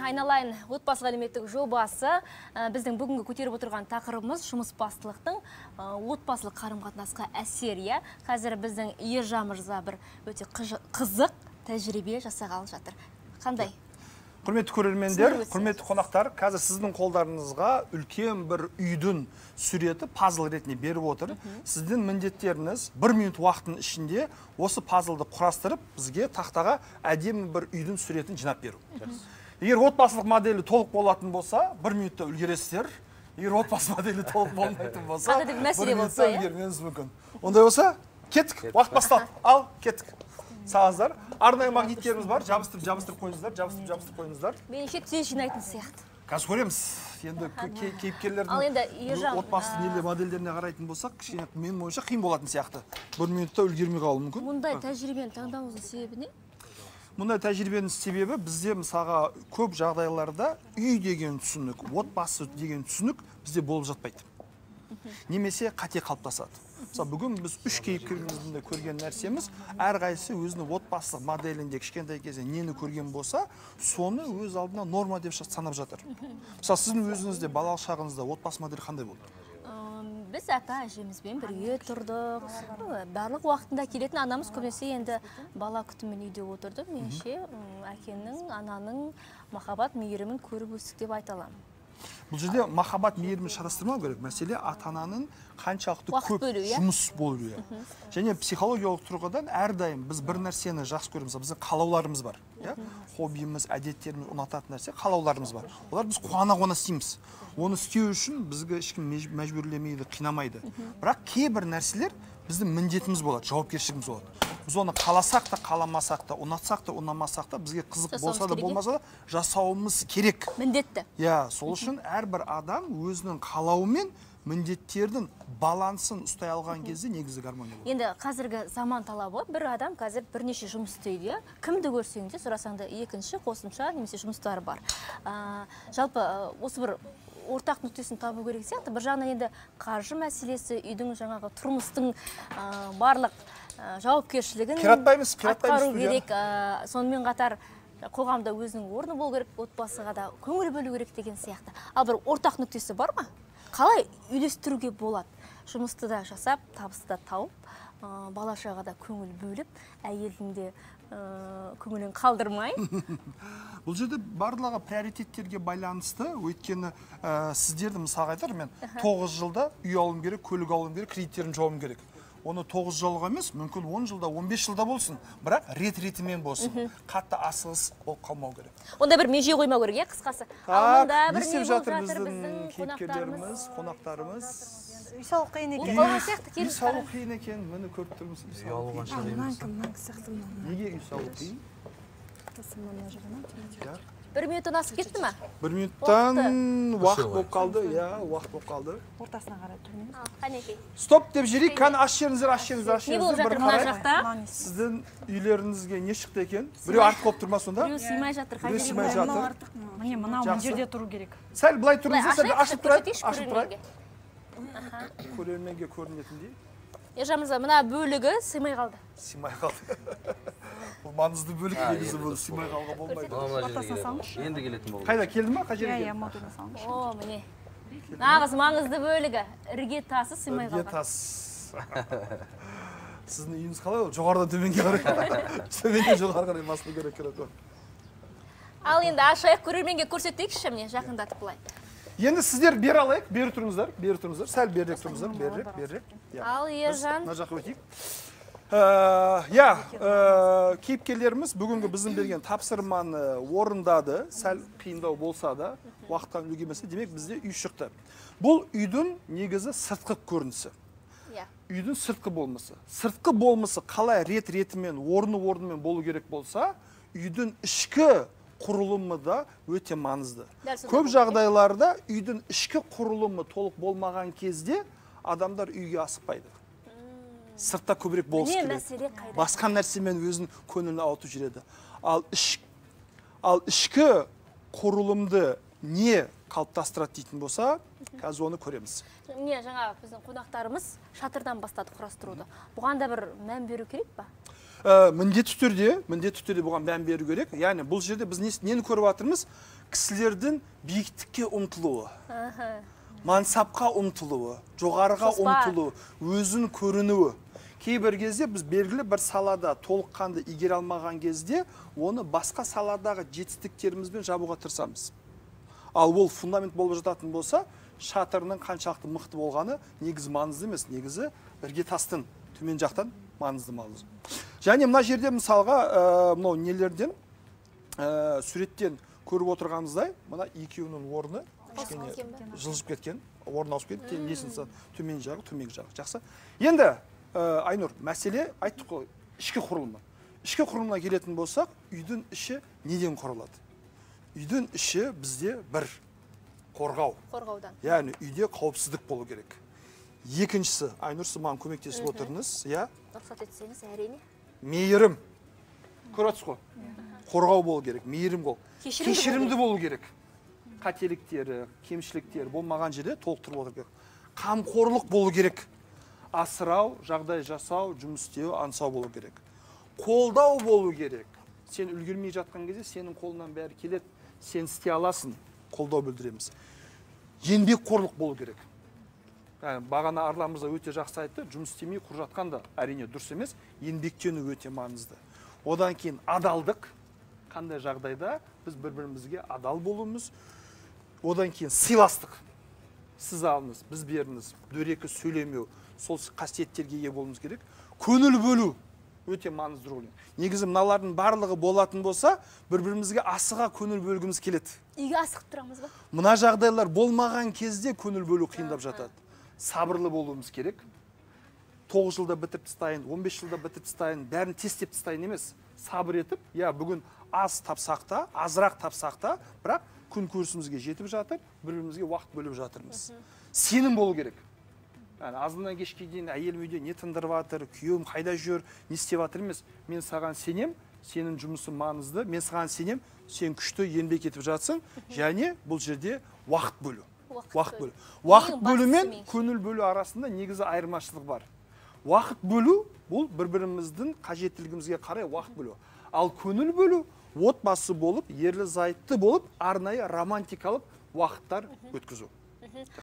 айналайын отбасылық әлеуметтік жобасы біздің бүгінгі көтеріп отырған тақырыбымыз жұмысбастылықтың отбасылық қарым-қатынасқа әсері. Қазір біздің Ержан мырза бір өте қызық тәжірибе жасағалы жатыр. Қандай? Құрметті көрермендер, құрметті қонақтар, қазір сіздің қолдарыңызға үлкен бір үйдің суреті пазл ретінде беріп отыр. Сіздің міндеттеріңіз 1 минут уақыттың ішінде осы пазлды құрастырып, бізге тақтаға әдемі бір үйдің суретін жинап беру. Егер отбасылық моделі толық болатын болса, 1 минутта үлгересіздер. Егер отбасы моделі толық болмайтын болса, 1 минутта үлгермеңіз мүмкін. Ондай болса, кеттік, уақыт басталды. Ал, кеттік. Сағыздар, арнайы магниттеріміз бар, жабыстырып қойыңыздар. Меніңше тез жинайтын сияқты. Қазір көреміз. Енді кейіпкерлердің отбасы нелі модельдеріне қарайтын болсақ, кішкене менің ойымша қиын болатын сияқты. 1 минутта үлгермей қалуы мүмкін. Мұндай тәжірибені таңдауыңыздың себебі не? Мұндай тәжірибенің себебі бізде мысалға көп жағдайларда үй деген түсінік, отбасы деген түсінік бізде болып жатпайды. Немесе қате қалыптасады. Мысалы, бүгін біз 3 кейіпкерімізді көрген нәрсеміз, әрқайсысы өзінің отбасылық моделінде кішкентай кезде нені көрген болса, соны өз алдына норма деп санап жатыр. Мысалы, сіздің өзіңізде балалық шағыңызда отбасы моделі қандай болды? Біз ата-әжемізбен бірге тұрдық. Барлық уақытында келетін анамыз көбінесе енді бала күтімін үйде отырды. Меніңше әкенің, ананың махаббат мейірімін көріп өстік деп айта аламын. Бұл жерде махаббат мейірімін шатастырмау керек. Мәселе ата-ананың қаншалықты көп жұмыс болуы. Және психологиялық тұрғыдан әрдайым біз бір нәрсені жақсы көреміз. Біздің қалауларымыз бар. Хоббиіміз, әдеттеріміз, ұнататын нәрсе қалауларымыз бар. Олар біз қуана-қуана істейміз. Оны істеу үшін бізге ешкім мәжбүрлемейді, қинамайды. Бірақ кейбір нәрселер біздің міндетіміз болады, жауапкершілігіміз болады. Біз оны қаласақ та, қаламасақ та, ұнатсақ та, ұнамасақ та, бізге қызық болса да, болмаса да жасауымыз керек. Міндетті. Сол үшін әрбір адам өзінің қалауымен міндеттердің балансын ұстай алған кезде негізі гармония болады. Енді қазіргі заман талабы, бір адам қазір бірнеше жұмыс істейді. Кімді көрсең де, сұрасаңда екінші қосымша немесе жұмыстары бар. Жалпы осы бір ортақ нүктесін табу керек сияқты. Бір жағынан енді қаржы мәселесі, үйдің жаңағы тұрмыстың барлық жауапкершілігін атқару керек. Сонымен қатар қоғамда өзінің орны болу керек, отбасыға да көңіл бөлу керек деген сияқты. Ал бір ортақ нүктесі бар ма? Қалай үйлестіруге болады? Жұмысты да жасап, табысты да тауып, бала-шаға да көңіл бөліп, әйелдің де көңілін қалдырмай. Бұл жерде барлығы приоритеттерге байланысты, өйткені сіздерді мысалға айтар, мен 9 жылда үй алуым керек, көлік алуым керек, кредиттерін жауым керек. Оны 9 жылға емес, мүмкін 10 жылда, 15 жылда болсын, бірақ рет-ретімен болсын. Қатты асығыс болып қалмау керек. Онда бір меже қоймау керек, қысқасы. Не істеп жатыр біздің кейіпкерлеріміз, қонақтарымыз? Үй салу қиын екен. Үй салу қиын екен, мені көріп тұрмыз. Үй салу қиын. Неге үй салу қиын? 1 минуттан асып кетті ма? 1 минуттан уақыт болып қалды, уақыт болып қалды. Ортасына қарай тұрмыз. Қанекей. Стоп деп жүрейік, кәні ашшеріңіздер. Не болып жатыр мына жақта? Сіздің үйлеріңізге не шықты екен? Біреу артық болып тұрма сонда? Біреу сыймай жатыр. Біреу сыймай жатыр. Міне, мына жерде тұру керек. Сәл былай тұрыңыздар, сәл ашып тұрайық. Көрерменге көрінетіндей. Ержан мырза, мына бөлігі сыймай қалды. Сыймай қалды. Бұл маңызды бөлік негізі бұл, сыймай қалға болмайды. Енді келетін болды. Қайда, келді ма? Қай жерге? О, міне. Нағыз маңызды бөлігі. Ірге тасы сыймай қалған. Ірге тас. Сіздің үйіңіз қалай ол? Жоғарыдан төменге қарай. Төменге жоғары қарай масыны керек керек. Ал енді ашайық, көрерменге көрсеттейікші міне, жақындатып былай. Енді сіздер бері алайық, бері тұрыңыздар, сәл берірек тұрыңыздар, берірек. Ал Ержан. Мына жаққа өтейік. Кейіпкерлеріміз бүгінгі біздің берген тапсырманы орындады, сәл қиындау болса да, уақыттан үлгермесе, демек бізде үй шықты. Бұл үйдің негізі сыртқы көрінісі. Үйдің сыртқы болмысы. Сыртқы болмысы қалай рет-ретімен, орны-орнымен болу керек болса, үйдің ішкі құрылымы да өте маңызды. Көп жағдайларда үйдің ішкі құрылымы толық болмаған кезде адамдар үйге асықпайды. Сыртта көбірек болсы келеді. Басқа нәрсемен өзін көңілін ауытып жүреді. Ал ішкі құрылымды не қалыптастырады дейтін болса, қазір оны көреміз. Міне жаңа біздің қонақтарымыз шатырдан бастады құрастыруды. Бұған да бір мән беру керек па? Міндетті түрде бұған мән беру керек. Яғни бұл жерде біз нені көріп жатырмыз? кісілердің биіктікке ұмтылуы, мансапқа ұмтылуы, жоғарыға ұмтылуы, өзін көрінуі. Кейбір кезде біз белгілі бір салада толыққанды игере алмаған кезде, оны басқа саладағы жетістіктерімізбен жабуға тырысамыз. Ал ол фундамент болып жататын болса, шатырының қаншалықты мықты болғаны негізі маңызды емес, негізі іргетастың төмен жақтан маңызды. Және мына жерде мысалға мынау нелерден суреттен көріп отырғанымыздай, мына екеуінің орны кішкене жылжып кеткен, орын ауысып кеткен, несін төмен жағы, төменгі жағы. Жақсы. Енді Айнұр, мәселе айттық қой, ішкі құрылымы. Ішкі құрылымына келетін болсақ, үйдің іші неден құрылады? Үйдің іші бізде бір қорғау. Қорғаудан. Яғни үйде қауіпсіздік болу керек. Екіншісі, Айнұр, сіз маған көмектесіп отырыңыз, иә? Рұқсат етсеңіз, әрине. Мейірім. Көресіз ғой? Қорғау болу керек, мейірім бол. Кешірімді болу керек. Қателіктері, кемшіліктері болмаған жерде толықтырып отыру керек. Қамқорлық болу керек. Асырау, жағдай жасау, жұмыс істеу, аңсау болу керек. Қолдау болу керек. Сен үлгермей жатқан кезде сенің қолынан бәрі келеді, сен істей аласың, қолдау білдіреміз. Еңбекқорлық болу керек. Бағана Арлан мырза өте жақсы айтты, жұмыс істемей құр жатқан да әрине дұрыс емес, еңбектену өте маңызды. Одан кейін адалдық, қандай жағдайда біз бір-бірімізге адал болуымыз. Одан кейін сыйластық. Сіз алыңыз, біз беріңіз, дөрекі сөйлемеу, сол қасиеттерге ие болуымыз керек. Көңіл бөлу өте маңызды рөл. Негізі мыналардың барлығы болатын болса, бір-бірімізге асыға көңіл бөлгіміз келеді. Үйге асығып тұрамыз ба? Мына жағдайлар болмаған кезде көңіл бөлу қиындап жатады. Сабырлы болуымыз керек. 9 жылда бітіріп тастайын, 15 жылда бітіріп тастайын, бәрін тестеп тастайын емес. Сабыр етіп, бүгін аз тапсақ та, азырақ тапсақ та, бірақ күн көрісімізге жетіп жатыр, бір-бірімізге уақыт бөліп жатырмыз. Сенім болу керек. Азынан кешке дейін әйелім үйде не тындырып жатыр, күйеуім қайда жүр, не істеп жатыр емес. Мен саған сенем, сенің жұмысың маңызды, мен саған сенем, сен күшті еңбек етіп жатсың, және бұл жерде уақыт бөлу. Уақыт бөлу мен көңіл бөлу арасында негізі айырмашылық бар. Уақыт бөлу бұл бір-біріміздің қажеттілігімізге қарай уақыт бөлу. Ал көңіл бөлу отбасы болып, ерлі зайыпты болып, арнайы романтикалық уақыттар өткізу.